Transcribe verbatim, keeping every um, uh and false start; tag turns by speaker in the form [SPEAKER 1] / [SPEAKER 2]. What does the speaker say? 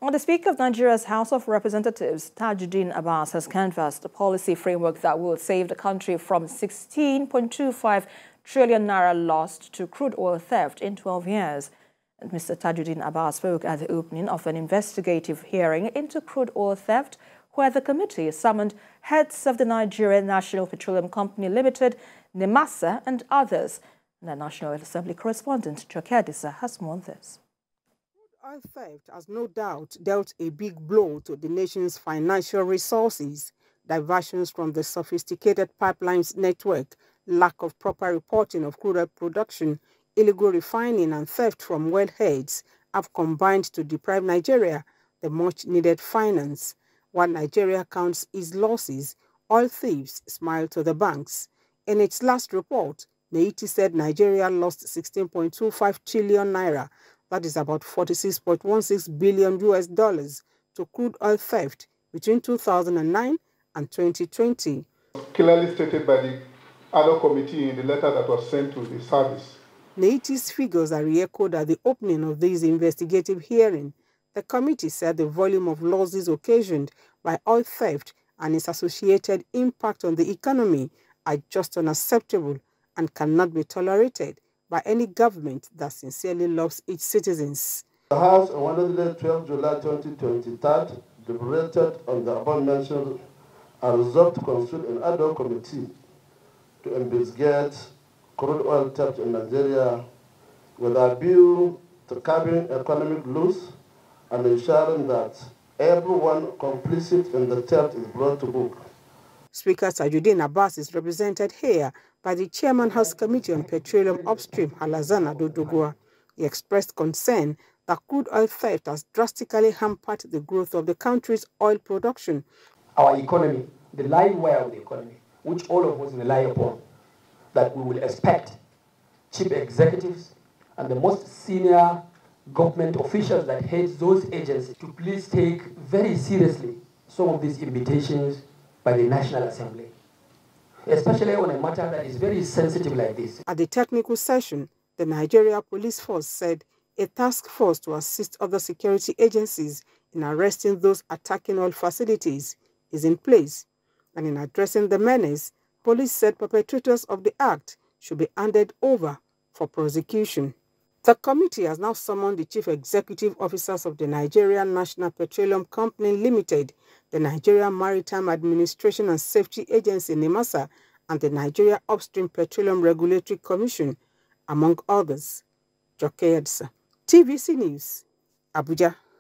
[SPEAKER 1] Well, the Speaker of Nigeria's House of Representatives, Tajuddin Abbas, has canvassed a policy framework that will save the country from sixteen point two five trillion naira lost to crude oil theft in twelve years. And Mister Tajuddin Abbas spoke at the opening of an investigative hearing into crude oil theft, where the committee summoned heads of the Nigerian National Petroleum Company Limited, NEMASA, and others. And the National Assembly correspondent, Joke Adisa, has more on this.
[SPEAKER 2] Oil theft has no doubt dealt a big blow to the nation's financial resources. Diversions from the sophisticated pipelines network, lack of proper reporting of crude oil production, illegal refining and theft from wellheads have combined to deprive Nigeria the much-needed finance. While Nigeria counts its losses, oil thieves smile to the banks. In its last report, N E I T I said Nigeria lost sixteen point two five trillion naira, that is about forty-six point one six billion U S dollars, to crude oil theft between two thousand nine and twenty twenty.
[SPEAKER 3] Clearly stated by the ad hoc committee in the letter that was sent to the service.
[SPEAKER 2] N E I T's figures are re-echoed at the opening of this investigative hearing. The committee said the volume of losses occasioned by oil theft and its associated impact on the economy are just unacceptable and cannot be tolerated by any government that sincerely loves its citizens.
[SPEAKER 4] The House on Wednesday, twelfth of July twenty twenty-three, deliberated on the above-mentioned and resolved to constitute an ad hoc committee to investigate crude oil theft in Nigeria with a view to curbing economic loss and ensuring that everyone complicit in the theft is brought to book.
[SPEAKER 2] Speaker Tajuddin Abbas is represented here by the Chairman House Committee on Petroleum Upstream, Alhassan Adodogwa. He expressed concern that crude oil theft has drastically hampered the growth of the country's oil production.
[SPEAKER 5] Our economy, the live wire of the economy, which all of us rely upon, that we will expect chief executives and the most senior government officials that head those agencies to please take very seriously some of these invitations by the National Assembly, especially on a matter that is very sensitive like this.
[SPEAKER 2] At the technical session, the Nigeria Police Force said a task force to assist other security agencies in arresting those attacking oil facilities is in place. And in addressing the menace, police said perpetrators of the act should be handed over for prosecution. The committee has now summoned the chief executive officers of the Nigerian National Petroleum Company Limited, the Nigeria Maritime Administration and Safety Agency NEMASA, and the Nigeria Upstream Petroleum Regulatory Commission, among others. Joke Adisa, T V C News, Abuja.